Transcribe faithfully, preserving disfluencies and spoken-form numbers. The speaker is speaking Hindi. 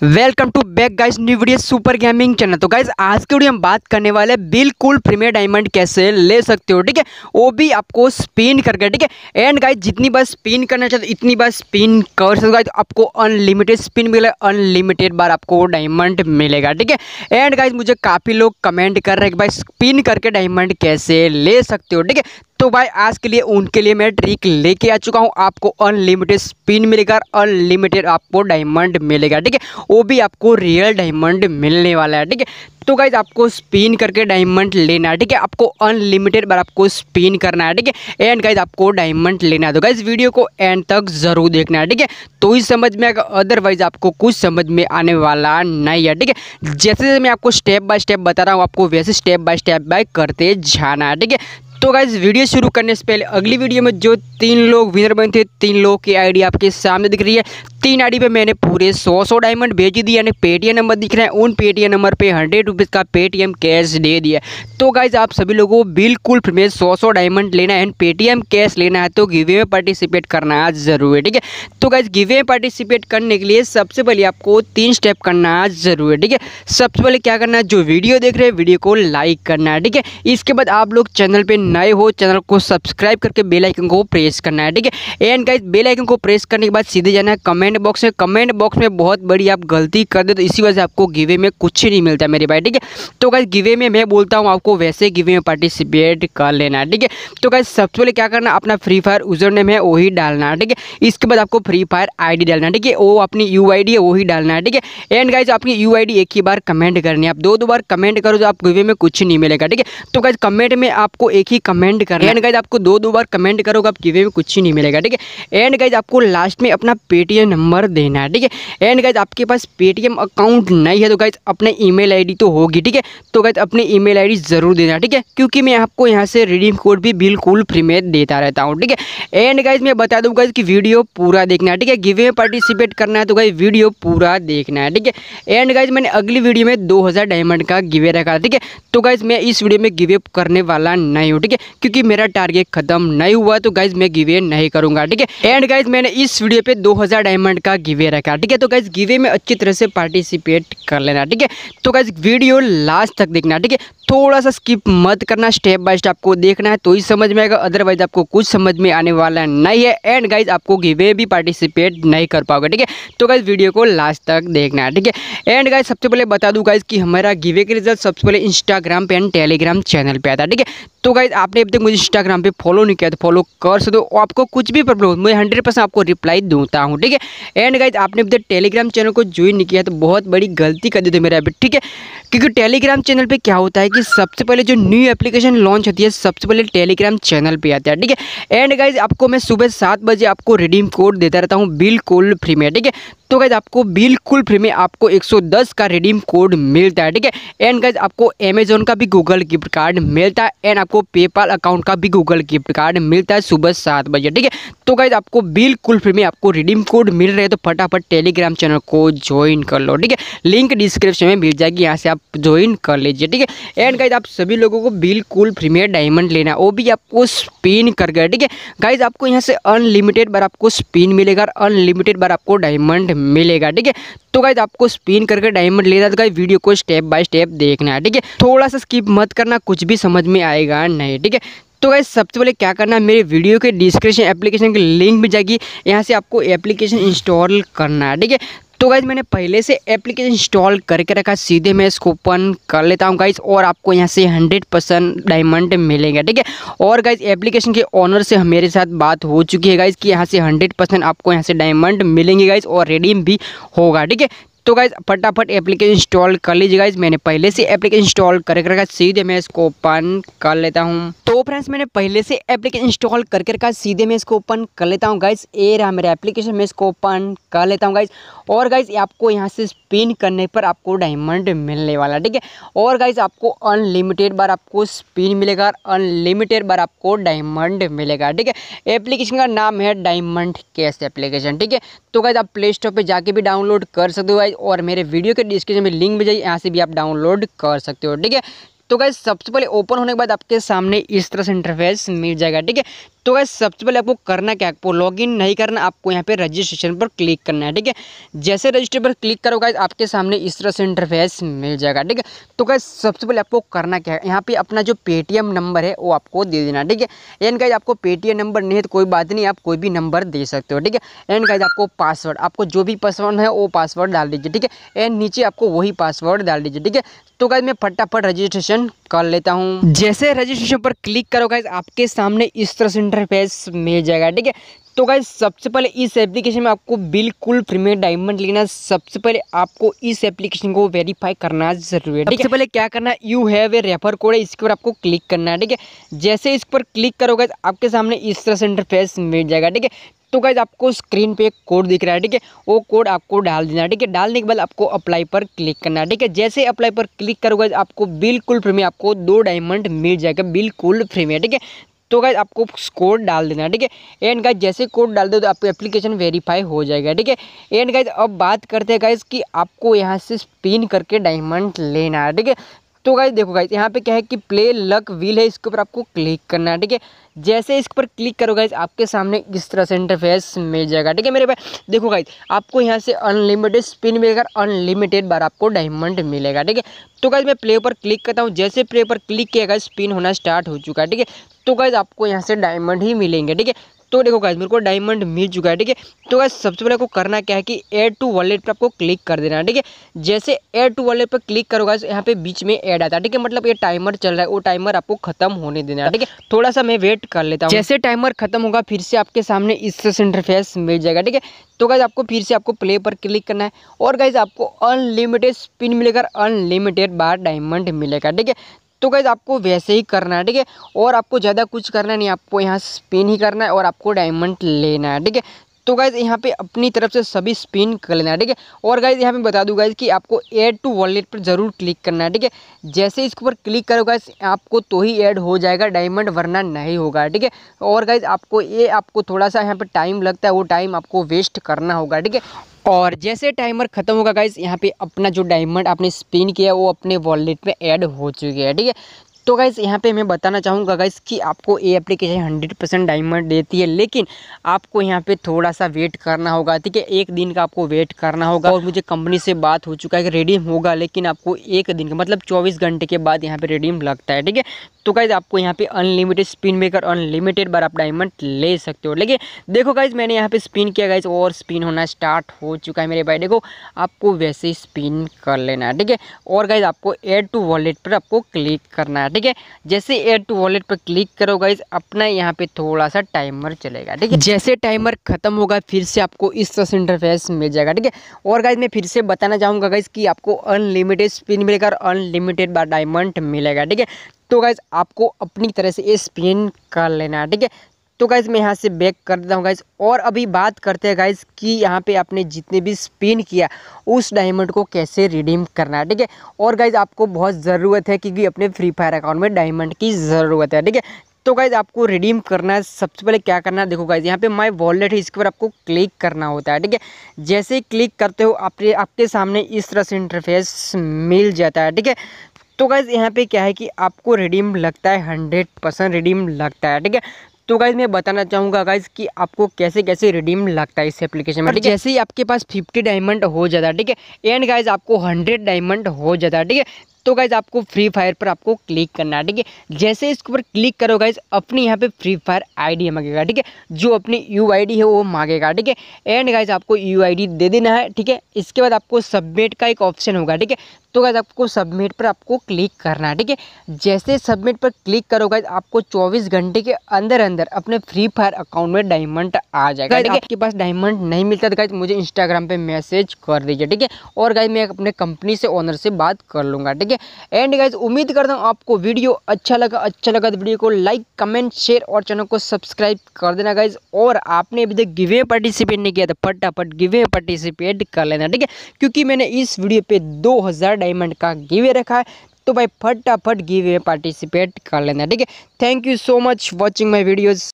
Welcome to back guys new video super gaming channel. तो गाइस आज की वीडियो हम बात करने वाले हैं बिल्कुल फ्री में डायमंड कैसे ले सकते हो, ठीक है, वो भी आपको स्पिन करके, ठीक है। एंड गाइस जितनी बार स्पिन करना चाहते हो इतनी बार स्पिन कर सकते हो गाइस, आपको अनलिमिटेड स्पिन मिलेगा, अनलिमिटेड बार आपको डायमंड मिलेगा, ठीक है। एंड गाइस मुझे काफ़ी लोग कमेंट कर रहे हैं कि भाई स्पिन करके डायमंड कैसे ले सकते हो, ठीक है। तो भाई आज के लिए उनके लिए मैं ट्रिक लेके आ चुका हूँ। आपको अनलिमिटेड स्पिन मिलेगा, अनलिमिटेड आपको डायमंड मिलेगा, ठीक है, वो भी आपको रियल डायमंड मिलने वाला है, ठीक है। तो गाइज आपको स्पिन करके डायमंड लेना है, ठीक है, आपको अनलिमिटेड बार आपको स्पिन करना है, ठीक है। एंड गाइज आपको डायमंड लेना है, तो गाइज वीडियो को एंड तक जरूर देखना है, ठीक है, तो ही समझ में आएगा, अदरवाइज आपको कुछ समझ में आने वाला नहीं है, ठीक है। जैसे जैसे मैं आपको स्टेप बाय स्टेप बता रहा हूँ आपको वैसे स्टेप बाय स्टेप बाय करते जाना है, ठीक है। तो गाइज वीडियो शुरू करने से पहले अगली वीडियो में जो तीन लोग विनर बने थे, तीन लोग की आईडी आपके सामने दिख रही है। तीन आईडी पे मैंने पूरे सौ सौ डायमंड भेज दिए, यानी पेटीएम नंबर दिख रहा है, उन पेटीएम नंबर पे हंड्रेड रुपीज़ का पेटीएम कैश दे दिया। तो गाइज आप सभी लोगों को बिल्कुल फ्री में सौ सौ डायमंड लेना है, पेटीएम कैश लेना है, तो गिवे में पार्टिसिपेट करना जरूरी है, ठीक है। तो गाइज गिवे में पार्टिसिपेट करने के लिए सबसे पहले आपको तीन स्टेप करना जरूरी है, ठीक है। सबसे पहले क्या करना है, जो वीडियो देख रहे हैं वीडियो को लाइक करना है, ठीक है। इसके बाद आप लोग चैनल पे नए हो चैनल को सब्सक्राइब करके बेल आइकन को प्रेस करना है, ठीक है। एंड गाइस बेल आइकन को प्रेस करने के बाद सीधे जाना है कमेंट बॉक्स में। कमेंट बॉक्स में बहुत बड़ी आप गलती कर दे तो इसी वजह से आपको गिवे में कुछ नहीं मिलता मेरे भाई, ठीक है। तो गाइस गिवे में मैं बोलता हूँ आपको वैसे गिवे में पार्टिसिपेट कर लेना है, ठीक है। तो गाइस सबसे पहले क्या करना, अपना फ्री फायर यूजर नेम है वही डालना है, ठीक है। इसके बाद आपको फ्री फायर आईडी डालना है, ठीक है, वो अपनी यू आई डी है वही डालना है, ठीक है। एंड गाइस अपनी यू आई डी एक ही बार कमेंट करनी है, आप दो दो बार कमेंट करो तो आप गिवे में कुछ नहीं मिलेगा, ठीक है। तो गाइस कमेंट में आपको एक ही कमेंट करना है। एंड गाइस आपको दो दो बार कमेंट करोगे आप गिवे में कुछ ही नहीं मिलेगा, ठीक है। एंड गाइस आपको लास्ट में अपना पेटीएम नंबर देना है, ठीक है। एंड गाइस आपके पास पेटीएम अकाउंट नहीं है तो गाइस अपने ईमेल आईडी तो होगी, ठीक है। तो गाइस अपनी ईमेल आईडी जरूर देना, ठीक है, क्योंकि मैं आपको यहाँ से रिडीम कोड भी बिल्कुल फ्री में देता रहता हूँ, ठीक है। एंड गाइस मैं बता दूँ गाइस कि वीडियो पूरा देखना है, ठीक है। गिवे में पार्टिसिपेट करना है तो गाइस वीडियो पूरा देखना है, ठीक है। एंड गाइस मैंने अगली वीडियो में दो हज़ार डायमंड का गिवे रखा, ठीक है। तो गाइस मैं इस वीडियो में गिवे करने वाला नहीं हूँ, ठीक है, क्योंकि मेरा टारगेट खत्म नहीं हुआ तो गाइज मैं गिवे नहीं करूंगा, ठीक है। एंड गाइज मैंने इस वीडियो पे दो हज़ार डायमंड का गिवे रखा, ठीक है। तो गाइज गिवे में अच्छी तरह से पार्टिसिपेट कर लेना, ठीक है। तो गाइज वीडियो लास्ट तक देखना, ठीक है, थोड़ा सा स्किप मत करना, स्टेप बाय स्टेप आपको देखना है तो ही समझ में आएगा, अदरवाइज आपको कुछ समझ में आने वाला नहीं है। एंड गाइज आपको गिवे भी पार्टिसिपेट नहीं कर पाओगे, ठीक है। तो गाइज वीडियो को लास्ट तक देखना है, ठीक है। एंड गाइज सबसे पहले बता दूं गाइज कि हमारा गिवे के रिजल्ट सबसे पहले इंस्टाग्राम पे एंड टेलीग्राम चैनल पे आता है, ठीक है। तो गाइज आपने अभी तक मुझे इंस्टाग्राम पे फॉलो नहीं किया तो फॉलो कर सकते हो, आपको कुछ भी प्रॉब्लम हो मैं हंड्रेड परसेंट आपको रिप्लाई दूंगा हूँ, ठीक है। एंड गाइज आपने अभी तक टेलीग्राम चैनल को ज्वाइन नहीं किया तो बहुत बड़ी गलती कर दी थी मेरा अभी, ठीक है। क्योंकि टेलीग्राम चैनल पे क्या होता है कि सबसे पहले जो न्यू एप्लीकेशन लॉन्च होती है सबसे पहले टेलीग्राम चैनल पे आता है, ठीक है। एंड गाइज आपको मैं सुबह सात बजे आपको रिडीम कोड देता रहता हूँ बिल्कुल फ्री में, ठीक है। तो गाइज आपको बिल्कुल फ्री में आपको एक सौ दस का रिडीम कोड मिलता है, ठीक है। एंड गाइज आपको अमेजोन का भी गूगल गिफ्ट कार्ड मिलता है, एंड आपको पेपाल अकाउंट का भी गूगल गिफ्ट कार्ड मिलता है सुबह सात बजे, ठीक है। तो गाइज आपको बिल्कुल फ्री में आपको रिडीम कोड मिल रहे हैं तो फटाफट टेलीग्राम चैनल को ज्वाइन कर लो, ठीक है, लिंक डिस्क्रिप्शन में मिल जाएगी, यहाँ से आप ज्वाइन कर लीजिए, ठीक है। एंड गाइज आप सभी लोगों को बिल्कुल फ्री में डायमंड लेना है, वो भी आपको स्पिन कर गया, ठीक है। गाइज आपको यहाँ से अनलिमिटेड बार आपको स्पिन मिलेगा, अनलिमिटेड बार आपको डायमंड मिलेगा, ठीक है। तो गाइज आपको स्पिन करके डायमंड लेना तो गाइज वीडियो को स्टेप बाय स्टेप देखना है, ठीक है, थोड़ा सा स्किप मत करना, कुछ भी समझ में आएगा नहीं, ठीक है। तो गाइज सबसे पहले क्या करना है, मेरे वीडियो के डिस्क्रिप्शन एप्लीकेशन की लिंक मिल जाएगी, यहाँ से आपको एप्लीकेशन इंस्टॉल करना है, ठीक है। तो गाइज मैंने पहले से एप्लीकेशन इंस्टॉल करके रखा, सीधे मैं इसको ओपन कर लेता हूँ गाइज, और आपको यहाँ से हंड्रेड परसेंट डायमंड मिलेंगे, ठीक है। और गाइज एप्लीकेशन के ऑनर से मेरे साथ बात हो चुकी है गाइज कि यहाँ से हंड्रेड परसेंट आपको यहाँ से डायमंड मिलेंगे गाइज, और रिडीम भी होगा, ठीक है। तो गाइज फटाफट एप्लीकेशन इंस्टॉल कर लीजिए गाइज, मैंने पहले से एप्लीकेशन इंस्टॉल करके रखा, सीधे मैं इसको ओपन कर लेता हूँ। तो फ्रेंड्स मैंने पहले से एप्लीकेशन इंस्टॉल करके रखा, सीधे मैं इसको ओपन कर लेता हूँ गाइज, ये रहा मेरा एप्लीकेशन, मैं इसको ओपन कर लेता हूँ गाइज। और गाइज आपको यहाँ से स्पिन करने पर आपको डायमंड मिलने वाला, ठीक है। और गाइज आपको अनलिमिटेड बार आपको स्पिन मिलेगा, अनलिमिटेड बार आपको डायमंड मिलेगा, ठीक है। एप्लीकेशन का नाम है डायमंड कैश एप्लीकेशन, ठीक है। तो गाइज आप प्ले स्टोर पर जाके भी डाउनलोड कर सकते हो गाइज, और मेरे वीडियो के डिस्क्रिप्शन में लिंक भी जाइए, यहाँ से भी आप डाउनलोड कर सकते हो, ठीक है। तो गाइस सबसे पहले ओपन होने के बाद आपके सामने इस तरह से इंटरफेस मिल जाएगा, ठीक है। तो गाइस सबसे पहले आपको करना क्या है, आपको लॉगिन नहीं करना, आपको यहाँ पे रजिस्ट्रेशन पर क्लिक करना है, ठीक है। जैसे रजिस्टर पर क्लिक करो गाइस आपके सामने इस तरह से इंटरफेस मिल जाएगा, ठीक है। तो गाइस सबसे पहले आपको करना क्या है, यहाँ पे अपना जो पेटीएम नंबर है वो आपको दे देना, ठीक है। एंड गाइस आपको पेटीएम नंबर नहीं है तो कोई बात नहीं, आप कोई भी नंबर दे सकते हो, ठीक है। एंड गाइस आपको पासवर्ड, आपको जो भी पासवर्ड है वो पासवर्ड डाल दीजिए, ठीक है। एंड नीचे आपको वही पासवर्ड डाल दीजिए, ठीक है। तो गाइस मैं फटाफट रजिस्ट्रेशन कर लेता हूँ। जैसे रजिस्ट्रेशन पर क्लिक करो गाइस आपके सामने इस तरह से इंटरफेस मिल जाएगा, ठीक है। तो गाइस सबसे पहले इस एप्लीकेशन में आपको बिल्कुल फ्री में डायमंड लेना, सबसे पहले आपको इस एप्लीकेशन को वेरीफाई करना जरूरी है, ठीक है। सबसे पहले क्या करना है, you have a refer code है, इसके ऊपर आपको क्लिक करना है, ठीक है। जैसे इस पर क्लिक करोगे आपके सामने इस तरह से इंटरफेस मिल जाएगा, ठीक है। तो गाइस आपको स्क्रीन पे एक कोड दिख रहा है, ठीक है। वो कोड आपको डाल देना है, ठीक है। डालने के बाद आपको अप्लाई पर क्लिक करना है, ठीक है। जैसे अप्लाई पर क्लिक करोगे आपको बिल्कुल फ्री में आपको दो डायमंड मिल जाएगा, बिल्कुल फ्री में, ठीक है। तो गाइस आपको कोड डाल देना है, ठीक है। एंड गाइस जैसे कोड डाल दो तो आपकी एप्लीकेशन वेरीफाई हो जाएगा, ठीक है। एंड गाइस अब बात करते हैं गाइस कि आपको यहाँ से स्पिन करके डायमंड लेना है, ठीक है। तो गाइस देखो गाइस यहाँ पे क्या है कि प्ले लक व्हील है, इसके ऊपर आपको क्लिक करना है, ठीक है। जैसे इस पर क्लिक करो गाइस आपके सामने इस तरह से इंटरफेस मिल जाएगा, ठीक है मेरे भाई। देखो गाइस आपको यहाँ से अनलिमिटेड स्पिन मिलेगा, अनलिमिटेड बार आपको डायमंड मिलेगा, ठीक है। तो गाइस मैं प्ले पर क्लिक करता हूँ, जैसे प्ले पर क्लिक किया गाइस स्पिन होना स्टार्ट हो चुका है, ठीक है। तो गाइस आपको यहाँ से डायमंड ही मिलेंगे, ठीक है। तो देखो गाइस मेरे को डायमंड मिल चुका है, ठीक है। तो गाइस सबसे पहले आपको करना क्या है कि ऐड टू वॉलेट पर आपको क्लिक कर देना है, ठीक है। जैसे ऐड टू वॉलेट पर क्लिक करो गाइस यहाँ पे बीच में ऐड आता है, ठीक है। मतलब ये टाइमर चल रहा है, वो टाइमर आपको खत्म होने देना है, ठीक है। थोड़ा सा मैं वेट कर लेता हूँ। जैसे टाइमर खत्म होगा फिर से आपके सामने इस तरह से इंटरफेस मिल जाएगा, ठीक है। तो गाइस आपको फिर से आपको प्ले पर क्लिक करना है और गाइस आपको अनलिमिटेड स्पिन मिलेगा, अनलिमिटेड बार डायमंड मिलेगा, ठीक है। तो गाइस आपको वैसे ही करना है, ठीक है। और आपको ज़्यादा कुछ करना नहीं, आपको यहाँ स्पिन ही करना है और आपको डायमंड लेना है, ठीक है। तो गाइस यहाँ पे अपनी तरफ से सभी स्पिन कर लेना है, ठीक है। और गाइस यहाँ पे बता दूँ गाइस कि आपको ऐड टू वॉलेट पर जरूर क्लिक करना है, ठीक है। जैसे इसके ऊपर क्लिक करो गाइस आपको तो ही ऐड हो जाएगा डायमंड, वरना नहीं होगा, ठीक है। और गाइस आपको ये आपको थोड़ा सा यहाँ पे टाइम लगता है, वो टाइम आपको वेस्ट करना होगा, ठीक है। और जैसे टाइमर खत्म होगा गाइस यहाँ पे अपना जो डायमंड आपने स्पिन किया वो अपने वॉलेट में ऐड हो चुके हैं, ठीक है। तो गाइस यहाँ पे मैं बताना चाहूँगा गाइस कि आपको ये एप्लीकेशन हंड्रेड परसेंट डायमंड देती है, लेकिन आपको यहाँ पे थोड़ा सा वेट करना होगा, ठीक है। एक दिन का आपको वेट करना होगा और मुझे कंपनी से बात हो चुका है कि रिडीम होगा, लेकिन आपको एक दिन का मतलब चौबीस घंटे के बाद यहाँ पे रिडीम लगता है, ठीक है। तो गाइस आपको यहाँ पे अनलिमिटेड स्पिन मेकर अनलिमिटेड बार आप डायमंड ले सकते हो, लेकिन देखो गाइस मैंने यहाँ पे स्पिन किया गाइस और स्पिन होना स्टार्ट हो चुका है मेरे भाई। देखो आपको वैसे ही स्पिन कर लेना है, ठीक है। और गाइस आपको ऐड टू वॉलेट पर आपको क्लिक करना है, ठीक है। जैसे ऐड टू वॉलेट पर क्लिक करो गाइस अपना यहाँ पे थोड़ा सा टाइमर चलेगा, ठीक है। जैसे टाइमर खत्म होगा फिर से आपको इस तरह से इंटरफेस मिल जाएगा, ठीक है। और गाइस मैं फिर से बताना चाहूँगा गाइस कि आपको अनलिमिटेड स्पिन मिलेगा, अनलिमिटेड बार डायमंड मिलेगा, ठीक है। तो गाइस आपको अपनी तरह से ये स्पिन कर लेना है, ठीक है। तो गाइस मैं यहाँ से बैक कर देता हूँ गाइस। और अभी बात करते हैं गाइस कि यहाँ पे आपने जितने भी स्पिन किया उस डायमंड को कैसे रिडीम करना है, ठीक है। और गाइस आपको बहुत ज़रूरत है क्योंकि अपने फ्री फायर अकाउंट में डायमंड की ज़रूरत है, ठीक है। तो गाइस आपको रिडीम करना है, सबसे पहले क्या करना है, देखो गाइस यहाँ पे माय वॉलेट है, इसके ऊपर आपको क्लिक करना होता है, ठीक है। जैसे ही क्लिक करते हो आपके आपके सामने इस तरह से इंटरफेस मिल जाता है, ठीक है। तो गाइस यहाँ पे क्या है कि आपको रिडीम लगता है, हंड्रेड परसेंट रिडीम लगता है, ठीक है। तो गाइस मैं बताना चाहूँगा गाइस कि आपको कैसे कैसे रिडीम लगता है इस एप्लीकेशन में, ठीक है। जैसे ही आपके पास फिफ्टी डायमंड हो जाता है, ठीक है। एंड गाइस आपको हंड्रेड डायमंड हो जाता है, ठीक है। तो गाइस आपको फ्री फायर पर आपको क्लिक करना है, ठीक है। जैसे इसके ऊपर क्लिक करो गाइस अपनी यहाँ पे फ्री फायर आईडी मांगेगा, ठीक है। जो अपनी यू आई डी है वो मांगेगा, ठीक है। एंड गाइस आपको यू आई डी दे देना है, ठीक है। इसके बाद आपको सबमिट का एक ऑप्शन होगा, ठीक है। तो गाइस आपको सबमिट पर आपको क्लिक करना है, ठीक है। जैसे सबमिट पर क्लिक करो गाइस आपको चौबीस घंटे के अंदर अंदर अपने फ्री फायर अकाउंट में डायमंड आ जाएगा, ठीक है। आपके पास डायमंड नहीं मिलता तो गाइस मुझे इंस्टाग्राम पे मैसेज कर दीजिए, ठीक है। और गाइस मैं अपने कंपनी से ओनर से बात कर लूँगा, ठीक है। एंड गाइस उम्मीद करता हूँ आपको वीडियो अच्छा लगा अच्छा लगा तो वीडियो को लाइक कमेंट शेयर और चैनल को सब्सक्राइब कर देना गाइस। और आपने अभी तक गिवे पार्टिसिपेट नहीं किया तो फटाफट गिवे पार्टिसिपेट कर लेना, ठीक है। क्योंकि मैंने इस वीडियो पे दो हज़ार डायमंड का गिवे रखा है, तो भाई फटाफट गिवे पार्टिसिपेट कर लेना, ठीक है। Thank you so much watching my videos.